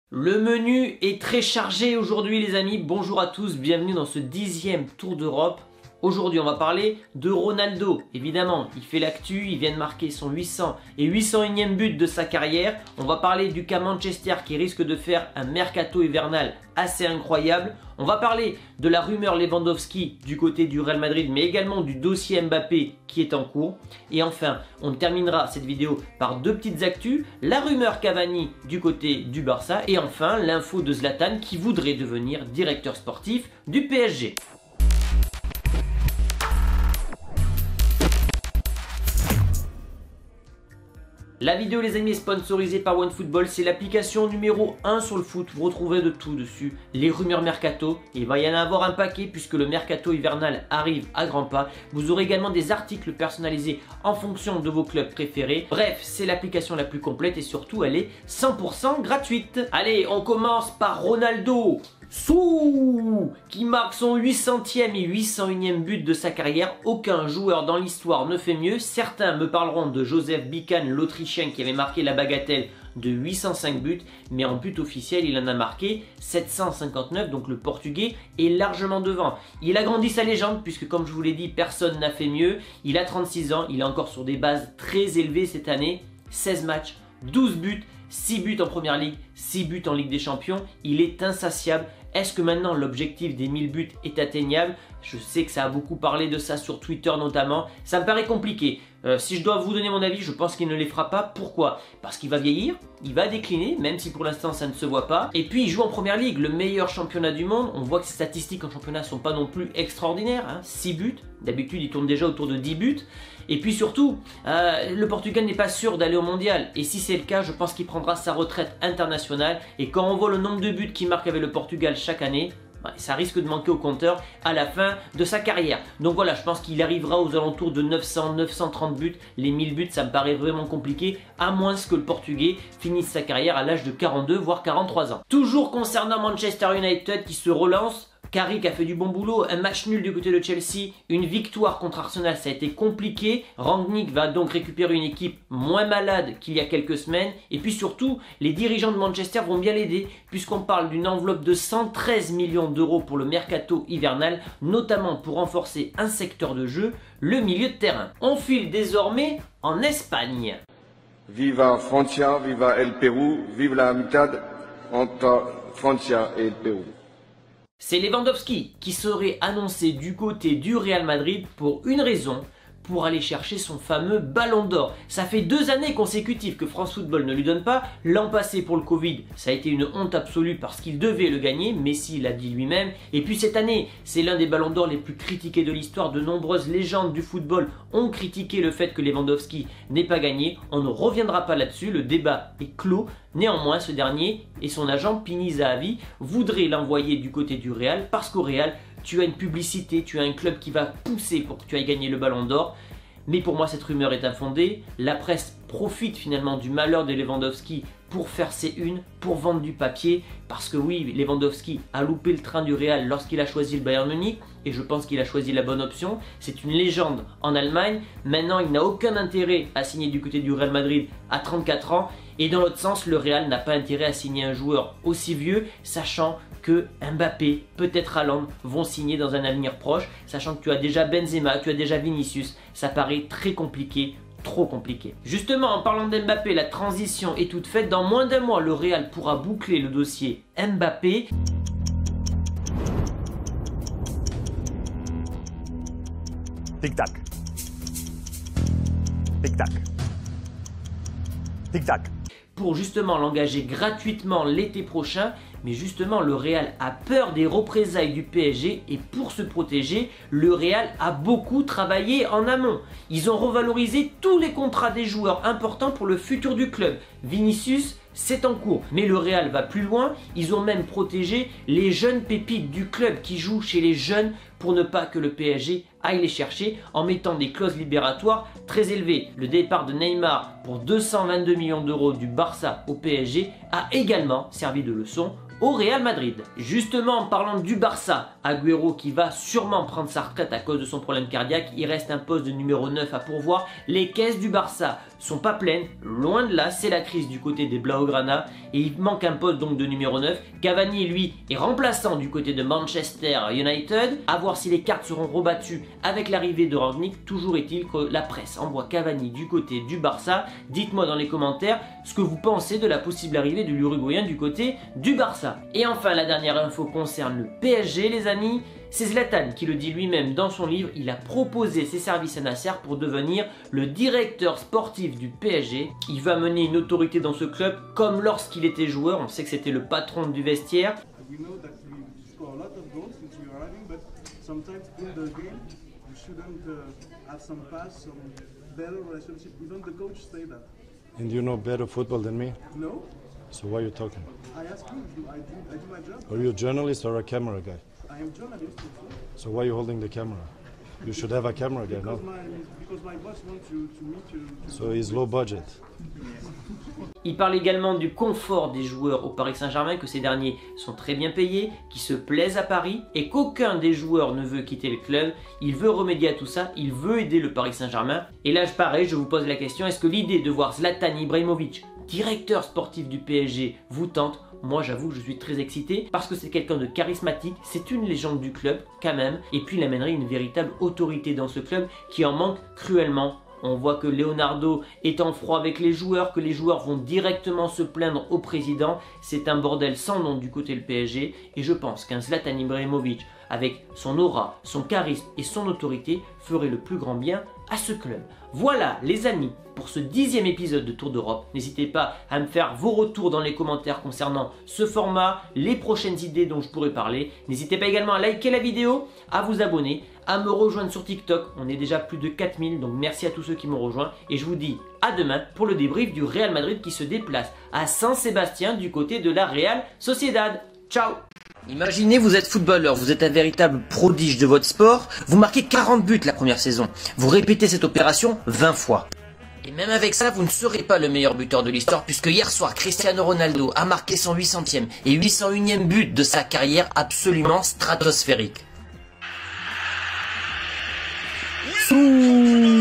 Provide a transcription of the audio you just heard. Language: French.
Le menu est très chargé aujourd'hui les amis, bonjour à tous, bienvenue dans ce 10e Tour d'Europe. Aujourd'hui on va parler de Ronaldo, évidemment il fait l'actu, il vient de marquer son 800 et 801e but de sa carrière. On va parler du cas Manchester qui risque de faire un mercato hivernal assez incroyable. On va parler de la rumeur Lewandowski du côté du Real Madrid mais également du dossier Mbappé qui est en cours. Et enfin on terminera cette vidéo par deux petites actus, la rumeur Cavani du côté du Barça et enfin l'info de Zlatan qui voudrait devenir directeur sportif du PSG. La vidéo les amis est sponsorisée par OneFootball, c'est l'application numéro 1 sur le foot, vous retrouvez de tout dessus, les rumeurs mercato, et il va y en avoir un paquet puisque le mercato hivernal arrive à grands pas. Vous aurez également des articles personnalisés en fonction de vos clubs préférés. Bref, c'est l'application la plus complète et surtout elle est 100% gratuite. Allez, on commence par Ronaldo qui marque son 800e et 801e but de sa carrière. Aucun joueur dans l'histoire ne fait mieux. Certains me parleront de Joseph Bican, l'Autrichien qui avait marqué la bagatelle de 805 buts, mais en but officiel il en a marqué 759, donc le Portugais est largement devant. Il agrandit sa légende puisque comme je vous l'ai dit, personne n'a fait mieux. Il a 36 ans, il est encore sur des bases très élevées cette année, 16 matchs, 12 buts, 6 buts en Première Ligue, 6 buts en Ligue des Champions, il est insatiable. Est-ce que maintenant l'objectif des 1000 buts est atteignable? Je sais que ça a beaucoup parlé de ça sur Twitter notamment. Ça me paraît compliqué. Si je dois vous donner mon avis, je pense qu'il ne les fera pas. Pourquoi? Parce qu'il va vieillir, il va décliner, même si pour l'instant ça ne se voit pas. Et puis il joue en Première Ligue, le meilleur championnat du monde. On voit que ses statistiques en championnat ne sont pas non plus extraordinaires. 6 buts, d'habitude il tourne déjà autour de 10 buts. Et puis surtout, le Portugal n'est pas sûr d'aller au mondial. Et si c'est le cas, je pense qu'il prendra sa retraite internationale. Et quand on voit le nombre de buts qu'il marque avec le Portugal chaque année, ça risque de manquer au compteur à la fin de sa carrière. Donc voilà, je pense qu'il arrivera aux alentours de 900-930 buts. Les 1000 buts, ça me paraît vraiment compliqué, à moins que le Portugais finisse sa carrière à l'âge de 42 voire 43 ans. Toujours concernant Manchester United qui se relance, Carrick a fait du bon boulot, un match nul du côté de Chelsea, une victoire contre Arsenal, ça a été compliqué. Rangnick va donc récupérer une équipe moins malade qu'il y a quelques semaines. Et puis surtout, les dirigeants de Manchester vont bien l'aider puisqu'on parle d'une enveloppe de 113 millions d'euros pour le mercato hivernal, notamment pour renforcer un secteur de jeu, le milieu de terrain. On file désormais en Espagne. Viva Francia, viva el Perú, vive la amistad entre Francia et el Perú. C'est Lewandowski qui serait annoncé du côté du Real Madrid pour une raison, pour aller chercher son fameux ballon d'or. Ça fait 2 années consécutives que France Football ne lui donne pas. L'an passé pour le Covid, ça a été une honte absolue parce qu'il devait le gagner, Messi l'a dit lui-même. Et puis cette année, c'est l'un des ballons d'or les plus critiqués de l'histoire. De nombreuses légendes du football ont critiqué le fait que Lewandowski n'ait pas gagné. On ne reviendra pas là-dessus, le débat est clos. Néanmoins, ce dernier et son agent Pini Zahavi voudraient l'envoyer du côté du Real parce qu'au Real, tu as une publicité, tu as un club qui va pousser pour que tu ailles gagner le ballon d'or. Mais pour moi, cette rumeur est infondée. La presse profite finalement du malheur de Lewandowski pour faire ses unes, pour vendre du papier. Parce que oui, Lewandowski a loupé le train du Real lorsqu'il a choisi le Bayern Munich. Et je pense qu'il a choisi la bonne option. C'est une légende en Allemagne. Maintenant, il n'a aucun intérêt à signer du côté du Real Madrid à 34 ans. Et dans l'autre sens, le Real n'a pas intérêt à signer un joueur aussi vieux, sachant que Mbappé, peut-être Haaland, vont signer dans un avenir proche, sachant que tu as déjà Benzema, tu as déjà Vinicius. Ça paraît très compliqué, trop compliqué. Justement, en parlant d'Mbappé, la transition est toute faite. Dans moins d'un mois, le Real pourra boucler le dossier Mbappé. Tic-tac. Tic-tac. Tic-tac. Pour justement l'engager gratuitement l'été prochain. Mais justement, le Real a peur des représailles du PSG et pour se protéger, le Real a beaucoup travaillé en amont. Ils ont revalorisé tous les contrats des joueurs importants pour le futur du club. Vinicius, c'est en cours. Mais le Real va plus loin, ils ont même protégé les jeunes pépites du club qui jouent chez les jeunes pour ne pas que le PSG aille les chercher en mettant des clauses libératoires très élevées. Le départ de Neymar pour 222 millions d'euros du Barça au PSG a également servi de leçon au Real Madrid. Justement, en parlant du Barça, Agüero qui va sûrement prendre sa retraite à cause de son problème cardiaque, il reste un poste de numéro 9 à pourvoir. Les caisses du Barça sont pas pleines, loin de là, c'est la crise du côté des Blaugrana et il manque un poste donc de numéro 9. Cavani lui est remplaçant du côté de Manchester United, à voir si les cartes seront rebattues avec l'arrivée de Rangnick. Toujours est-il que la presse envoie Cavani du côté du Barça. Dites-moi dans les commentaires ce que vous pensez de la possible arrivée de l'Uruguayen du côté du Barça. Et enfin, la dernière info concerne le PSG, les amis. C'est Zlatan qui le dit lui-même dans son livre, il a proposé ses services à Nasser pour devenir le directeur sportif du PSG. Il va mener une autorité dans ce club comme lorsqu'il était joueur, on sait que c'était le patron du vestiaire. And you know better football than me? No. So why are you talking? I ask you, I do my job. Are you a journalist or a camera guy? I am journalist. So why are you holding the camera? You should have a camera guy, no? Because my boss wants to meet you. So he's low budget. Il parle également du confort des joueurs au Paris Saint-Germain, que ces derniers sont très bien payés, qui se plaisent à Paris et qu'aucun des joueurs ne veut quitter le club. Il veut remédier à tout ça, il veut aider le Paris Saint-Germain. Et là, pareil, je vous pose la question, est-ce que l'idée de voir Zlatan Ibrahimovic, directeur sportif du PSG, vous tente? Moi, j'avoue que je suis très excité parce que c'est quelqu'un de charismatique, c'est une légende du club quand même, et puis il amènerait une véritable autorité dans ce club qui en manque cruellement. On voit que Leonardo est en froid avec les joueurs, que les joueurs vont directement se plaindre au président. C'est un bordel sans nom du côté du PSG et je pense qu'un Zlatan Ibrahimovic avec son aura, son charisme et son autorité ferait le plus grand bien à ce club. Voilà les amis pour ce 10e épisode de Tour d'Europe. N'hésitez pas à me faire vos retours dans les commentaires concernant ce format, les prochaines idées dont je pourrais parler. N'hésitez pas également à liker la vidéo, à vous abonner, à me rejoindre sur TikTok. On est déjà plus de 4000, donc merci à tous ceux qui m'ont rejoint. Et je vous dis à demain pour le débrief du Real Madrid qui se déplace à San-Sébastien du côté de la Real Sociedad. Ciao! Imaginez, vous êtes footballeur, vous êtes un véritable prodige de votre sport, vous marquez 40 buts la première saison, vous répétez cette opération 20 fois. Et même avec ça, vous ne serez pas le meilleur buteur de l'histoire puisque hier soir, Cristiano Ronaldo a marqué son 800e et 801e but de sa carrière absolument stratosphérique.